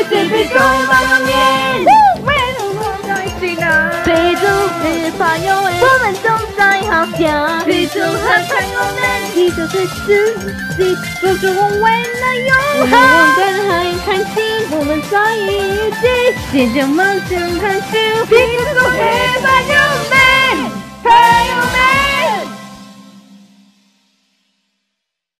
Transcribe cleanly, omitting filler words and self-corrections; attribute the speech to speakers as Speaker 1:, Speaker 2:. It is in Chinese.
Speaker 1: 是非洲方面。非洲是发有味，我们都在好家。非洲和朋友们，地球是世纪，都是我为了永恒。我们很开心，我们在一起，写着梦想探寻。